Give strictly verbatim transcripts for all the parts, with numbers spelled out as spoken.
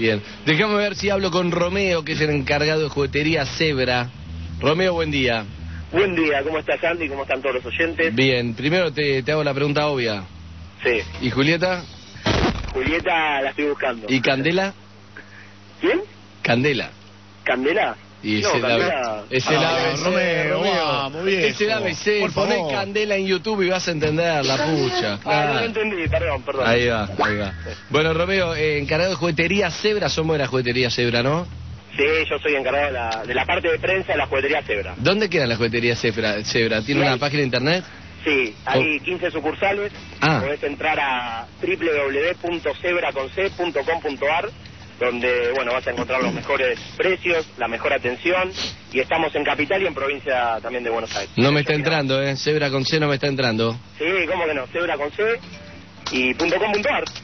Bien. Déjame ver si hablo con Romeo, que es el encargado de juguetería Zebra. Romeo, buen día. Buen día, ¿cómo estás, Andy? ¿Cómo están todos los oyentes? Bien, primero te, te hago la pregunta obvia. Sí. ¿Y Julieta? Julieta la estoy buscando. ¿Y Candela? ¿Quién? Candela. ¿Candela? Y no, es el Candela... es el Ah, A B C, Romeo, vamos, viejo. Es el A B C, Por poné favor. Candela en YouTube y vas a entender la pucha. Ah, Claro. no lo entendí, perdón, perdón. Ahí va, ahí va. Bueno, Romeo, eh, encargado de juguetería Zebra, somos de la juguetería Zebra, ¿no? Sí, yo soy encargado de la, de la parte de prensa de la juguetería Zebra. ¿Dónde queda la juguetería Zebra? Zebra? ¿Tiene Sí, una hay- página de internet? Sí, hay quince sucursales. Ah. Podés entrar a w w w punto zebra con c punto com punto a r, donde bueno vas a encontrar los mejores precios, la mejor atención, y estamos en Capital y en provincia también de Buenos Aires. No me está Yo, mira, entrando, ¿eh? Zebra con C no me está entrando. Sí, ¿cómo que no? Zebra con C y punto com punto a r.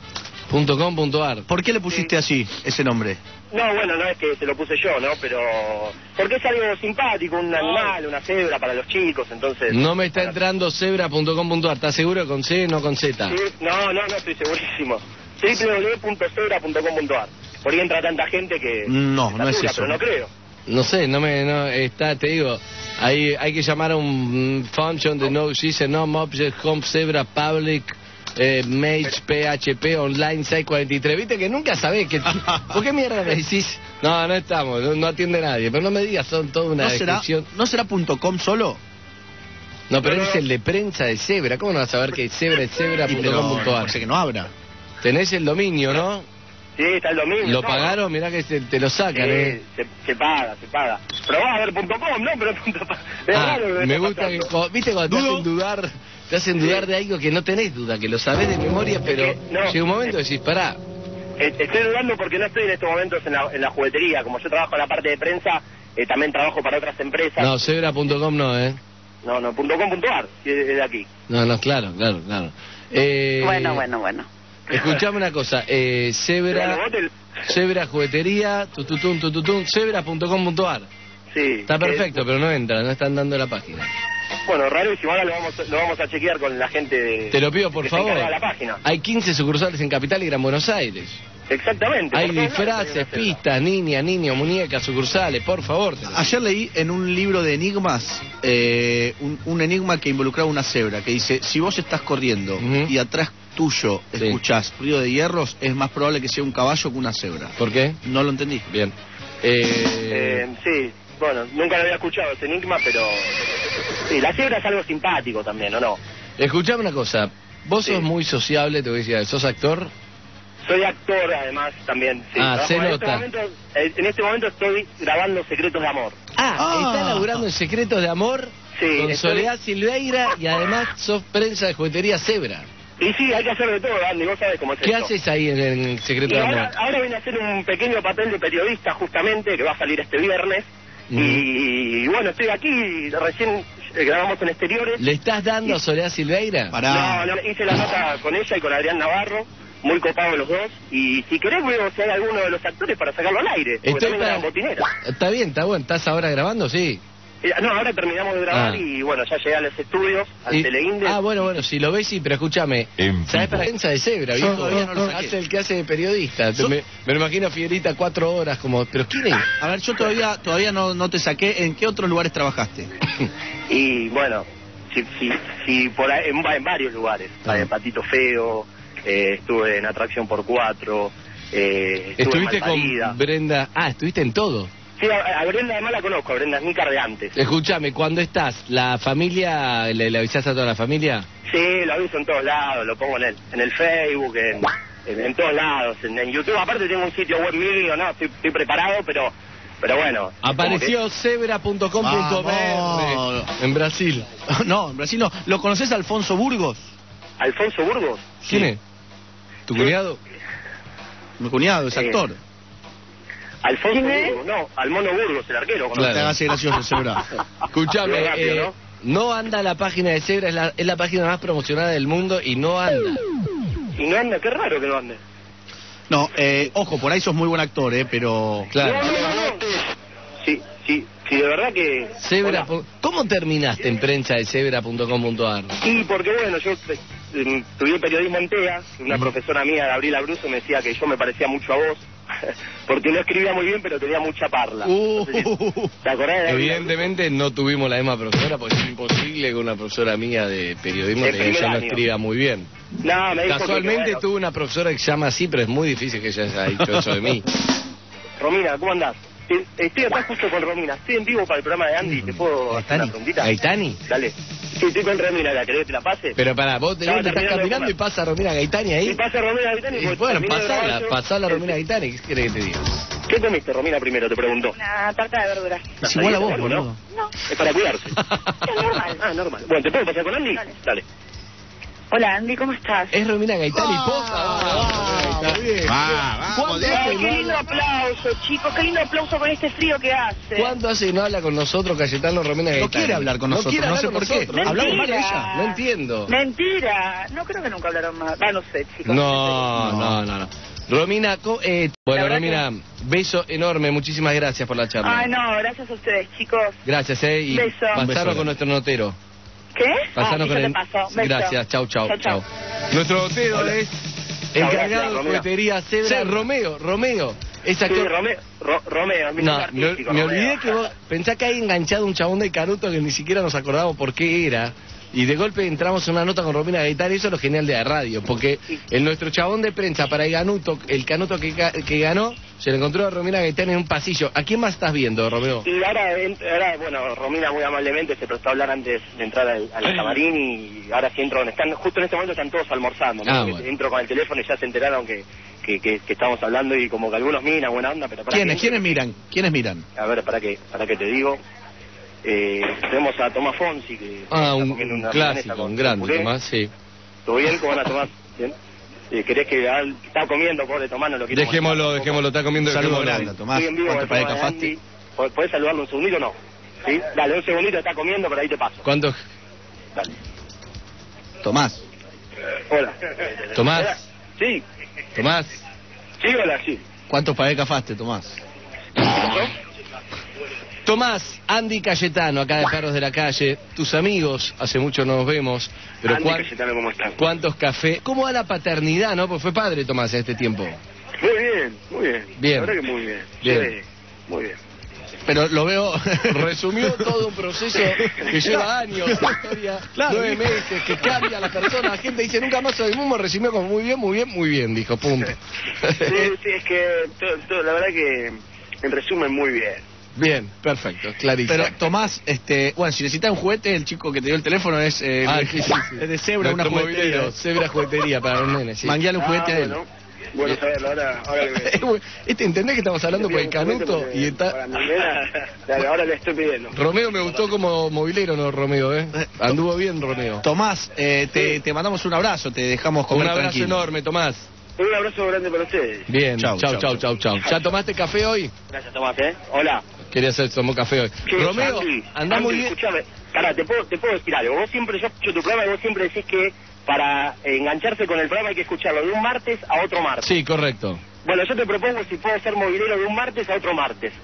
Punto com punto ar. ¿Por qué le pusiste así ese nombre? No, bueno, no es que se lo puse yo, ¿no? Pero... porque es algo simpático, un animal, una cebra para los chicos, entonces... No me está entrando zebra punto com punto ar. ¿Estás seguro con C, no con Z? Sí, no, no, no estoy segurísimo. w w w punto zebra punto com punto a r. Por ahí entra tanta gente que... No, que no es satura, eso. Pero no creo. No sé, no me... No, está, te digo, hay, hay que llamar a un function de no dice no object home zebra public eh, mage P H P online seiscientos cuarenta y tres. Viste que nunca sabés que... ¿Por qué mierda me decís? No, no estamos, no, no atiende nadie. Pero no me digas, son toda una ¿No será, descripción. ¿No será punto .com solo? No, pero No, él no, es el de prensa de Zebra. ¿Cómo no vas a saber que Zebra es zebra Y punto com punto pero, ar? o sea que no abra. Tenés el dominio, ¿no? Sí, está el domingo. ¿Lo no, pagaron? Mirá que se- te lo Sí, sacan, ¿eh? se, se paga, se paga. Pero va a ver punto .com, ¿no? Pero punto pa- es Ah, raro que me esté gusta que... pasando. cu- ¿Viste cuando te Dudo. hacen dudar? Te hacen dudar de algo que no tenés duda, que lo sabés de memoria, pero no. llega un momento y decís, pará. Eh, Estoy dudando porque no estoy en estos momentos en la, en la juguetería. Como yo trabajo en la parte de prensa, eh, también trabajo para otras empresas. No, zebra punto com no, ¿eh? No, no, punto com punto a r, sí, es de aquí. No, no, claro, claro, claro. Eh, Bueno, bueno, bueno. Escuchame una cosa, eh, Bueno, Zebra, vos te- Zebra Juguetería, tututun, tututun, zebra punto com punto ar. Sí. Está eh, perfecto, pero no entra, no están dando la página. bueno, rarísimo, ahora lo vamos, lo vamos a chequear con la gente de... Te lo pido, por que se favor. encarga de la página. Hay quince sucursales en Capital y Gran Buenos Aires. Exactamente. Hay por todos lados disfraces, hay una cebra. pistas, niñas, niños, muñecas, sucursales, por favor. te lo pido. Ayer leí en un libro de enigmas eh, un, un enigma que involucraba una cebra, que dice, si vos estás corriendo Ujú. y atrás tuyo Sí. escuchás ruido de hierros, es más probable que sea un caballo que una cebra. ¿Por qué? No lo entendí. Bien. Eh, Eh, sí, bueno, nunca lo había escuchado ese enigma, pero... Sí, la cebra es algo simpático también, ¿o no? Escuchame una cosa. Vos Sí. sos muy sociable, te voy a decir, ¿sos actor? Soy actor, además, también. Sí, Ah, trabajo- se en nota. Este momento, eh, en este momento estoy grabando Secretos de Amor. Ah, Ah. estás laburando en Secretos de Amor Sí, con estoy- Soledad Silveira y además sos prensa de juguetería Zebra. Y sí, hay que hacer de todo, Andy, vos sabés cómo es ¿Qué esto. haces ahí en, en Y Secretos de ahora, Amor? ahora vine a hacer un pequeño papel de periodista, justamente, que va a salir este viernes. Ujú. Y, bueno, estoy aquí, recién eh, grabamos en exteriores. ¿Le estás dando a Soledad Silveira? Pará. No, no, hice la nota con ella y con Adrián Navarro, muy copados los dos. Y si querés, veo si hay alguno de los actores para sacarlo al aire. Porque Estoy también para- eran botineras. Está bien, está bueno. ¿Estás ahora grabando? Sí. Eh, No, ahora terminamos de grabar Ah. y bueno, ya llegué a los estudios, al Y- Teleinde. ah, bueno, bueno, si lo ves, sí, pero escúchame. En ¿Sabes vivo. para la prensa de Zebra, Yo viejo? todavía no lo saqué. Hace el que hace de periodista. Yo- Me, me lo imagino a Figuerita cuatro horas como... ¿Pero quién es? A ver, yo todavía todavía no, no te saqué. ¿En qué otros lugares trabajaste? Y bueno, si, si, si por ahí, en, va- en varios lugares. Ah. En Patito Feo, eh, estuve en Atracción por Cuatro, eh, estuve Estuviste en Malparida. con Brenda... Ah, estuviste en todo. Sí, a, a Brenda además la conozco, a Brenda Snícar de antes. Escúchame, cuando estás, ¿la familia, le, le avisás a toda la familia? Sí, lo aviso en todos lados, lo pongo en el, en el Facebook, en, en, en todos lados, en, en YouTube. Aparte tengo un sitio web mío, ¿no? Estoy, estoy preparado, pero pero bueno. Apareció zebra punto com punto b r Vamos. en Brasil. No, en Brasil no. ¿Lo conoces a Alfonso Burgos? que- Alfonso Burgos. ¿Quién Sí. es? ¿Tu Sí. cuñado? Mi cuñado es Eh, actor. Alfonso ¿Quién es? Burgos, no, al Mono Burgos, el arquero. No Claro. te hagas gracioso, cebra. Escúchame, Muy rápido, eh, no anda la página de Zebra, es la, es la página más promocionada del mundo y no anda. Y no anda, qué raro que no ande. No, eh, ojo, por ahí sos muy buen actor, eh, pero... Claro. No, no, no, no. Sí, sí, sí, de verdad que... Zebra, Hola. ¿cómo terminaste en prensa de zebra punto com punto ar? Sí, porque bueno, yo eh, estudié periodismo en TEA, una Ujú. profesora mía, Gabriela Bruso, me decía que yo me parecía mucho a vos. porque no escribía muy bien, pero tenía mucha parla. Uh, No sé si- ¿Te acordás de Evidentemente no tuvimos la misma profesora, porque es imposible que una profesora mía de periodismo De que primer ella no año. escriba muy bien. No, me dijo que, Casualmente bueno, tuve una profesora que se llama así, pero es muy difícil que ella haya dicho eso de mí. Romina, ¿cómo andás? Eh, Estoy acá justo con Romina. Estoy en vivo para el programa de Andy. ¿Te puedo hacer una preguntita? ¿Gaitani? Dale. Sí, estoy con Romina. ¿La querés que te la pase? Pero pará, vos te, No, vos te estás terminando de caminando y comer. pasa Romina Gaitani ahí. Y pasa Romina Gaitani. Y porque bueno, terminé de pasala, grabar yo. pasala Romina Gaitani, ¿qué querés que te diga? ¿Qué comiste, Romina, primero? Te preguntó. Una tarta de verduras. Es igual a vos, ¿no? boludo. No, Es para cuidarse. es normal. Ah, normal. Bueno, ¿te puedo pasar con Andy? Dale. Dale. Hola, Andy, ¿cómo estás? Es Romina Gaitani, posta. Ah, Muy bien. Va, vamos, ¿Cuánto Diego. hace Ay, no qué lindo habla- aplauso, chicos. Qué lindo aplauso con este frío que hace. ¿Cuánto hace que no habla con nosotros Cayetano Romina Gaitani? No quiere hablar con nosotros, quiere no hablar sé con por qué. nosotros. Hablamos mal de Mentira. ella. No entiendo. Mentira. No creo que nunca hablaron más. Ah, no sé, chicos. No, no, no, no. Romina, co- eh, bueno, La verdad Romina, beso enorme, muchísimas gracias por la charla. Ay, no, gracias a ustedes, chicos. Gracias, eh, y Beso. Un beso pasarlo grande. con nuestro notero. ¿Qué? Pasarnos ah, con sí, yo el... te paso. Beso. Gracias, chau, chau, Chau, chau. chau. Nuestro notero Hola. es Chau, encargado gracias, de Romina. juguetería Zebra, Zebra. Romeo, Romeo. Es Sí, actor... Romeo. Ro- Romeo, mi No, nombre me, artístico, me Romeo. olvidé que vos pensá que hay enganchado un chabón de Canuto que ni siquiera nos acordamos por qué era. Y de golpe entramos en una nota con Romina Gaitani, eso es lo genial de la radio, porque en nuestro chabón de prensa para el Canuto, el Canuto que, ga- que ganó, se le encontró a Romina Gaitani en un pasillo. ¿A quién más estás viendo, Romeo? Y ahora, en- ahora, bueno, Romina muy amablemente se prestó a hablar antes de entrar al, al camarín y ahora sí entro, están, justo en este momento están todos almorzando, ¿no? Ah, Porque bueno. entro con el teléfono y ya se enteraron que, que, que, que estamos hablando y como que algunos miran, buena onda, pero para ¿Quiénes? ¿Quiénes miran? ¿Quiénes miran? A ver, para que, para que te digo, eh, tenemos a Tomás Fonsi que Ah, está un, comiendo un una clásico, milanesa con un grande, puré. Tomás, sí. ¿Todo bien? ¿Cómo van a Tomás? ¿Bien? Eh, ¿Querés que ah, está comiendo, pobre Tomás? No lo quiero Dejémoslo, molestar dejémoslo, está comiendo, Un saludo dejémoslo. grande, Tomás. Estoy en vivo ¿Cuánto con el país programa de cafaste? Andy. ¿Pod- ¿Podés saludarlo un segundito o no? ¿Sí? Dale, un segundito, está comiendo, pero ahí te paso. ¿Cuánto? Dale. Tomás. Hola. Tomás. Hola. Sí, Tomás. sí, hola, sí. ¿Cuántos país cafaste, Tomás? Tomás, Andy Cayetano, acá de Perros de la Calle, tus amigos, hace mucho no nos vemos, pero Andy cuán- Cayetano, ¿cómo estás? ¿cuántos cafés? ¿Cómo va la paternidad, no? Porque fue padre Tomás en este tiempo. Muy bien, muy bien. Bien. La verdad que muy bien. Bien. Sí, muy bien. Pero lo veo... Resumió todo un proceso que lleva años, una historia, Claro. nueve meses, que cambia a la persona, la gente dice nunca más soy el mismo, resumió como muy bien, muy bien, muy bien, dijo, punto. Sí, sí, es que todo- todo- la verdad que en resumen muy bien. Bien, perfecto, clarísimo. Pero Tomás, este, bueno, si necesitas un juguete, el chico que te dio el teléfono es, eh, Ah, sí, sí, sí. es de Zebra, una Nuestro juguetería. movilero, Zebra Juguetería para los nenes, sí. Mangueale un juguete Ah, a él. bueno, bueno saberlo, ahora, ahora le voy a- Este, ¿entendés que estamos hablando por el Le pido un juguete Canuto? porque Y está... para mi nena, dale, ahora le estoy pidiendo. Romeo me gustó como movilero, ¿no, Romeo? ¿eh? Anduvo bien, Romeo. Tomás, eh, te, Sí. te mandamos un abrazo, te dejamos comer Un abrazo tranquilo. enorme, Tomás. Un abrazo grande para ustedes. Bien, chau, Chau, chau, chau, chau, chau. ¿Ya tomaste café hoy? Gracias, Tomás, ¿eh? Hola. Quería hacer, tomó café hoy. Che, Romeo, Andy, andá Andy, muy bien. Escuchame, pará, te puedo, te puedo decir algo. Vos siempre, yo escucho tu programa y vos siempre decís que para engancharse con el programa hay que escucharlo de un martes a otro martes. Sí, correcto. Bueno, yo te propongo si puedo ser movilero de un martes a otro martes.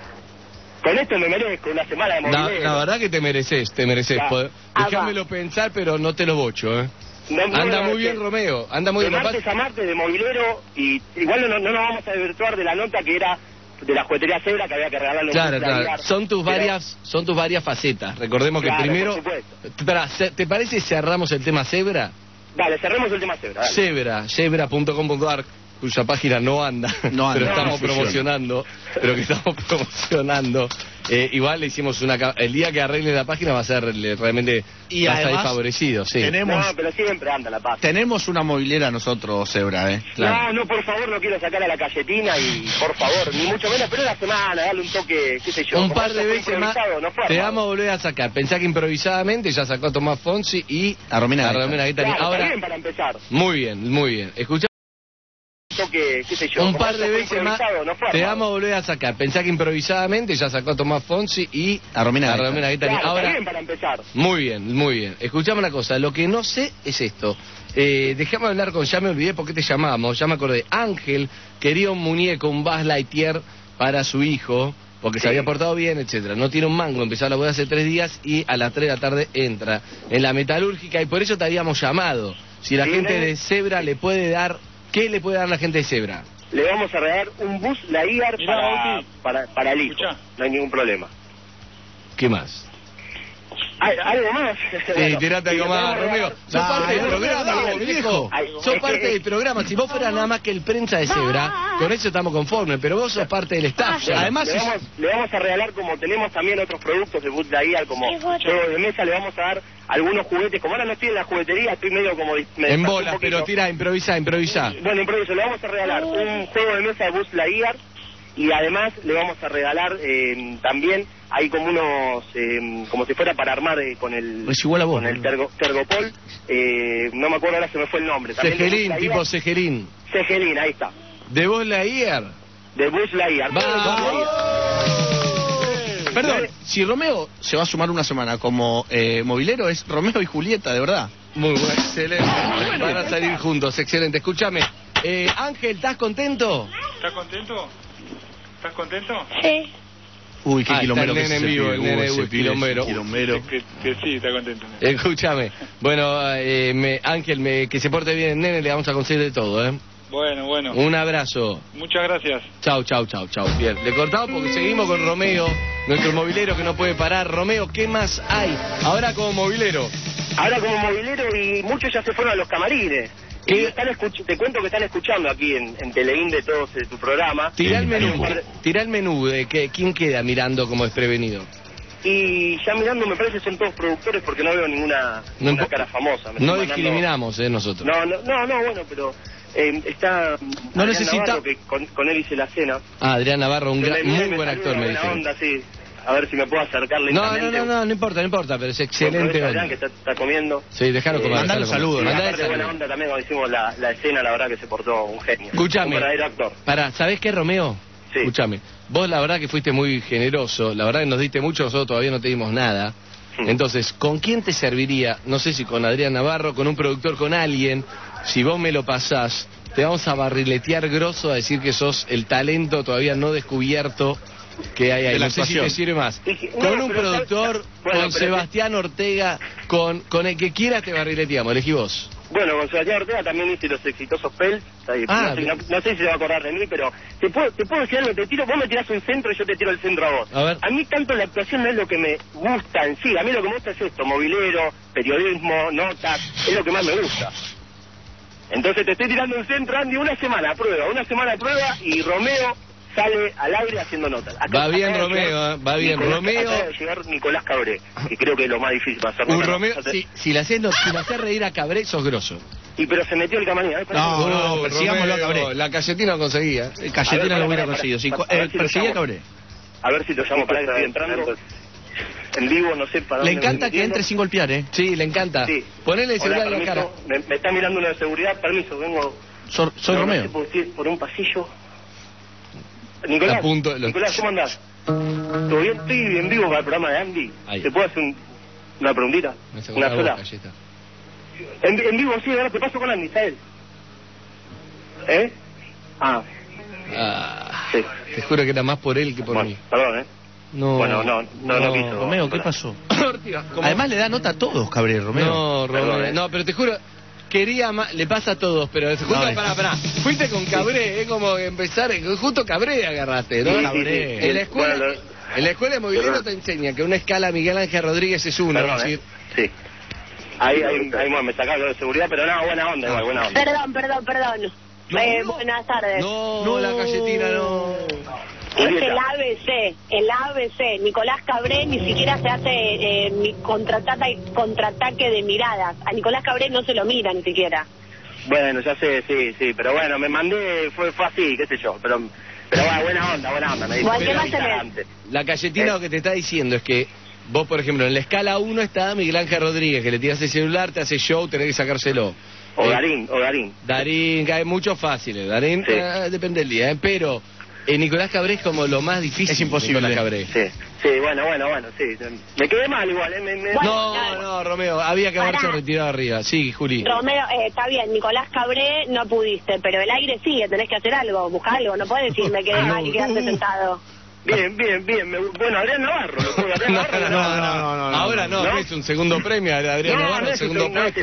Con esto me merezco una semana de La, movilero. la verdad que te mereces, te mereces. Ya. Pod- Ah, Déjamelo pensar, pero no te lo bocho, ¿eh? No, no, Anda no, muy no, bien, que- Romeo. Anda muy de bien. Lo martes pas- a martes de movilero y igual no, no nos vamos a desvirtuar de la nota que era de la juguetería Zebra que había que regalarle un Claro, kit de claro. Aguilar. Son tus Pero- varias, son tus varias facetas. Recordemos Claro, que primero. por supuesto. Espera, ce- ¿te parece si cerramos el tema Zebra? Dale, cerremos el tema Zebra. dale. Zebra, zebra punto com punto ar, cuya página no anda, No anda, pero no estamos funciona. promocionando, pero que estamos promocionando. Eh, igual le hicimos una... ca- El día que arregle la página va a ser le- realmente... Y vas a ir además, favorecido, sí. tenemos, No, pero siempre anda la paz. tenemos una movilera nosotros, Zebra, ¿eh? Claro. No, no, por favor, no quiero sacar a la Cayetina y por favor, ni mucho menos, pero una semana, dale un toque, qué sé yo. Un como par esto de fue veces más improvisado, no fue te armado. vamos a volver a sacar. Pensá que improvisadamente ya sacó a Tomás Fonsi y A Romina a Gaitani. Romina Gaitani. Claro, está Ahora, bien para empezar. muy bien, muy bien. Escuchá, Un toque, qué sé yo. un como par esto de fue veces más improvisado, no fue te armado. vamos a volver a sacar. Pensá que improvisadamente ya sacó a Tomás Fonsi y A Romina a Gaitani. Romina Gaitani. Claro, Ahora, está bien para empezar. muy bien, muy bien. Escuchame una cosa, lo que no sé es esto. Eh, déjame hablar con, ya me olvidé por qué te llamamos, ya me acordé. Ángel quería un muñeco, un Buzz Lightyear para su hijo, porque se Sí. había portado bien, etcétera. No tiene un mango, empezó la boda hace tres días y a las tres de la tarde entra en la metalúrgica y por eso te habíamos llamado. Si la Sí, gente ¿no? de Zebra le puede dar, ¿qué le puede dar la gente de Zebra? le vamos a regalar un bus Lightyear Mirá, para, Bauti. para, para el hijo. Escuchá. No hay ningún problema. ¿Qué más? Ay, ¿algo más? Sí, Bueno, tirate y algo le más, podemos Romeo. regalar- Sos parte del Dale, programa, dale, vos, viejo. viejo. Ay, Sos es parte que- del programa. Si vos fueras nada más que el prensa de Zebra, con eso estamos conformes, pero vos sos parte del staff. ya. Además, le es- vamos, le vamos a regalar, como tenemos también otros productos de Bus Lightyear, como juegos de mesa, le vamos a dar algunos juguetes. Como ahora no estoy en la juguetería, estoy medio como... dis- me En dispersé un bolas, poquito. pero tira, improvisa, improvisa. Bueno, improviso, le vamos a regalar un juego de mesa de Bus Lightyear y además le vamos a regalar eh, también, hay como unos, eh, como si fuera para armar eh, con el Es igual a vos, con el boludo. tergo, Tergopol, eh, no me acuerdo ahora, se me fue el nombre. También de Buzz Cegelín, Lightyear. tipo Cegelín. Cegelín, ahí está, De vos la Ier. de Buzz Lightyear. ¡Vamos! Perdón, si Romeo se va a sumar una semana como eh, movilero, es Romeo y Julieta, de verdad. Muy bueno, excelente. Van a salir juntos, excelente. Escúchame, eh, Ángel, ¿estás contento? ¿Estás contento? ¿Estás contento? Sí. Uy, qué Ah, quilombero está el que nene es en ese vivo, pibe. el Uy, nene, ese uy, pibe es quilombero. quilombero. Que, que sí, está contento. Escúchame. Bueno, eh, me- Ángel, me- que se porte bien el nene, le vamos a conseguir de todo, ¿eh? Bueno, bueno. Un abrazo. Muchas gracias. Chau, chau, chau, chau. Bien, le cortamos porque seguimos con Romeo, nuestro movilero que no puede parar. Romeo, ¿qué más hay? Ahora como movilero. Ahora como movilero y muchos ya se fueron a los camarines. ¿Qué? Y están escuch- te cuento que están escuchando aquí en, en Teleín de todos eh, tu programa. Tira el Hay menú, un par de- tira el menú de que, quién queda mirando como desprevenido. Y ya mirando me parece son todos productores porque no veo ninguna, No ninguna impo- cara famosa. Me No están mandando- discriminamos, eh, nosotros. No, no, no, no, bueno, pero eh, está No Adrián necesita- Navarro, que con, con él hice la cena. Ah, Adrián Navarro, un Que gran- me- muy me buen salió actor, una me buena dijeron. onda, sí. A ver si me puedo acercarle. No, no, no, no, no importa, no importa, pero es excelente Adrián onda. que está, está comiendo. Sí, déjalo Eh, comer. mandale déjalo un saludo, comer. Y Mandale aparte buena saludo. onda también cuando hicimos la, la escena, la verdad que se portó un genio. Escúchame. Un verdadero actor. Pará, ¿sabés qué, Romeo? Sí. Escúchame. Vos la verdad que fuiste muy generoso, la verdad que nos diste mucho, nosotros todavía no te dimos nada. Mm. Entonces, ¿con quién te serviría? No sé si con Adrián Navarro, con un productor, con alguien. Si vos me lo pasás, te vamos a barriletear grosso a decir que sos el talento todavía no descubierto que hay ahí. De la No sé si actuación. te sirve más. Y que- Con no, un pero productor, sabes- bueno, con pero- Sebastián Ortega, con, con el que quieras te barrileteamos, elegí vos. Bueno, con Sebastián Ortega también hice los exitosos Pels. Ahí, Ah, no, sé, bien. no- no sé si se va a acordar de mí, pero te puedo, te puedo decir algo, te tiro, vos me tirás un centro y yo te tiro el centro a vos. A ver. mí tanto la actuación no es lo que me gusta en sí, a mí lo que me gusta es esto, movilero, periodismo, notas, es lo que más me gusta. Entonces te estoy tirando un centro, Andy, una semana a prueba, una semana a prueba y Romeo sale al aire haciendo notas. Va bien, acaba de Romeo, llegar eh, va bien. Nicolás- Romeo- acaba de llegar Nicolás Cabré, que creo que es lo más difícil para hacer Un notas. Romeo, Hacer- si, si le haces no- si le haces reír a Cabré, sos grosso. Y pero se metió el camarín. ¿eh? No, no, Oh, persigámoslo a Romeo, Cabré. La cayetina lo conseguía. El Cayetina A ver, lo hubiera para, para, conseguido. Sí, para, co- para, eh, ver si lo perseguía a llamo. Cabré. A ver si lo llamo para que estoy entrando. En vivo, no sé para Le dónde me encanta estoy que entre metiendo. sin golpear, ¿eh? Sí, le encanta. Sí. Ponele el Hola, celular en la cara. permiso. Me, me está mirando uno de seguridad. Permiso, vengo. Soy, soy no, no Romeo. sé por, qué, por un pasillo. Nicolás, A punto de los- Nicolás, ¿cómo andás? ¿Todo bien? Estoy en vivo para el programa de Andy. Ahí. ¿Te puedo hacer un- una preguntita? Me sacó Una la sola. boca, galleta. En, en vivo, sí, ahora te paso con Andy, ¿sabes? ¿Eh? Ah, Ah, sí. te juro que era más por él que por Bueno, mí. perdón, ¿eh? No. Bueno, no, no, no quiso. Romeo, ¿qué pasó? Ortiga, ¿cómo? Además le da nota a todos, Cabré, Romeo. No, Romeo. Perdón, eh. No, pero te juro, quería más, le pasa a todos, pero justo, No, eh. pará, pará. Fuiste con Cabré, es como empezar, justo Cabré agarraste, ¿no? Sí, sí, Cabré. sí. En la escuela, Bueno, en la escuela de movilero Perdón. te enseña que una escala Miguel Ángel Rodríguez es una, Perdón, es ¿eh? decir, Sí. Ahí, ahí, ahí bueno, me sacaron de seguridad, pero no, buena onda, igual, buena onda. Perdón, perdón, perdón. No, Eh, no. buenas tardes. no, No. la galletina no. Es Julieta. el A B C, el A B C. Nicolás Cabré ni siquiera se hace eh, mi contraataque, contraataque de miradas. A Nicolás Cabré no se lo mira ni siquiera. Bueno, ya sé, sí, sí, pero bueno, me mandé, fue, fue así, qué sé yo, pero, pero bueno, buena onda, buena onda, me dijo. Bueno, ¿qué Pero más avisar tenés? antes. La galletina Eh. lo que te está diciendo es que vos, por ejemplo, en la escala uno está Miguel Ángel Rodríguez, que le tiras el celular, te hace show, tenés que sacárselo. O Eh, Darín, o Darín. Darín, que hay muchos fáciles. Darín, Sí. eh, depende del día, ¿eh? Pero eh, Nicolás Cabré es como lo más difícil. Es imposible. Nicolás Cabré. Sí, sí, bueno, bueno, bueno, sí. Me quedé mal igual, ¿eh? Me, me- No, Bueno, no, Romeo, había que haberse Pará. retirado arriba. Sí, Juli. Romeo, eh, está bien, Nicolás Cabré no pudiste, pero el aire sigue, tenés que hacer algo, buscar algo, no puedes decir me quedé mal y quedarte sentado. Bien, bien, bien. Me, bueno, Adrián Navarro, lo puedo, Adrián No, Navarro. no, no, no, no, no, Ahora no, ¿no? es un segundo premio, Adrián No, Navarro, no es un segundo segundo, puesto.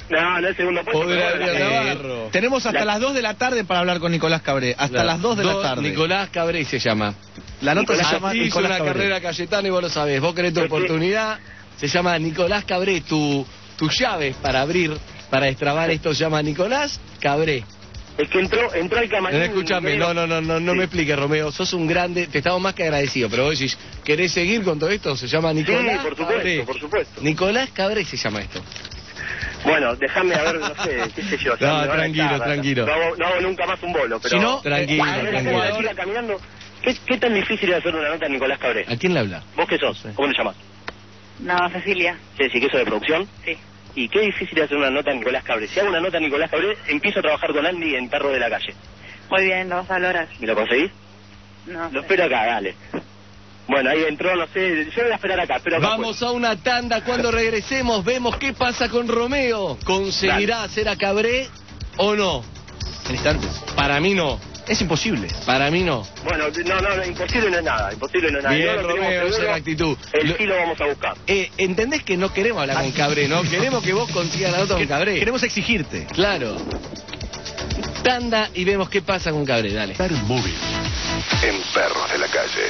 No, no el segundo puesto. Pobre pero bueno, Adrián eh, Navarro. Tenemos hasta La- las dos de la tarde para hablar con Nicolás Cabré. Hasta Claro. las dos de la Do- tarde. Nicolás Cabré se llama. La nota Nicolás- se llama Así hizo Nicolás una Cabré. carrera Cayetano y vos lo sabés. Vos querés tu ¿Por qué? oportunidad. Se llama Nicolás Cabré. Tu, tu llave para abrir, para destrabar esto se llama Nicolás Cabré. Es que entró, entró al camarín. No, escúchame, no, no, no, no, no Sí. me expliques, Romeo. Sos un grande, te estamos más que agradecidos. Pero vos decís, ¿querés seguir con todo esto? Se llama Nicolás Sí, por supuesto, Cabré. por supuesto. Nicolás Cabré se llama esto. Bueno, déjame a ver, no sé, qué sé yo. ya No, me van a tranquilo, echar, tranquilo. No hago, no hago nunca más un bolo, pero... Si no, Tranquilo, a ver, tranquilo. la chica caminando. ¿Qué, ¿Qué tan difícil es hacer una nota a Nicolás Cabré? ¿A quién le habla? ¿Vos qué sos? ¿Cómo le llamás? No, Cecilia. Ceci, ¿qué sos de producción? Sí. Y qué difícil es hacer una nota a Nicolás Cabré. Si hago una nota a Nicolás Cabré, empiezo a trabajar con Andy en Perro de la Calle. Muy bien, lo vas a lograr. ¿Y lo conseguís? No. Lo espero acá, dale. Bueno, ahí entró, no sé, yo voy a esperar acá, espero acá. Vamos a una tanda. Cuando regresemos, vemos qué pasa con Romeo. ¿Conseguirá hacer a Cabré o no? En instantes. Para mí no. Es imposible. Para mí no. Bueno, no, no, no, imposible no es nada, imposible no es nada. Bien, No lo tenemos Romeo, esa seguro, es la actitud. El Lo- sí lo vamos a buscar. Eh, ¿Entendés que no queremos hablar con Cabré, no? Queremos que vos consigas la nota con Cabré. Queremos exigirte. Claro. Tanda y vemos qué pasa con Cabré, dale. Móvil. En Perros de la Calle.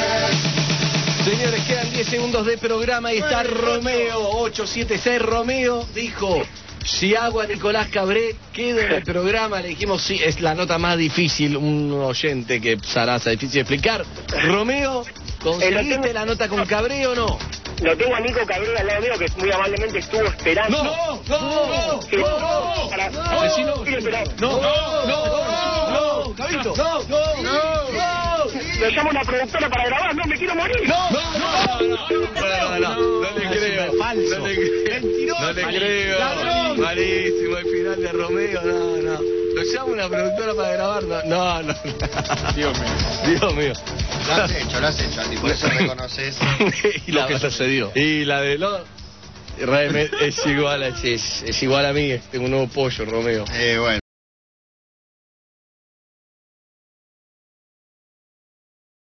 Señores, quedan diez segundos de programa y está Romeo, ocho siete seis. Romeo dijo, si hago a Nicolás Cabré, quedo en el programa. Le dijimos, sí, es la nota más difícil, un oyente que Sarasa, difícil de explicar. Romeo, ¿conseguiste la nota con Cabré o no? Lo tengo a Nico Cabré al lado mío, que muy amablemente estuvo esperando. no, no, Que- para- Vecino. Sí, esperando. No, no, no, no, Cabito, no, no, no, Me llama una productora para grabar, no, me quiero morir. no, no, no, no, no, no le creo, falso. no le creo, no le creo, malísimo el final de Romeo, no, no, lo llama una productora para grabar, no, no, no, Dios mío, Dios mío. Lo has hecho, lo has hecho, Andy, por eso reconoces. Y Lo que sucedió. Y la de lo realmente es igual a, es, es igual a mí, tengo un nuevo pollo, Romeo. Eh, bueno.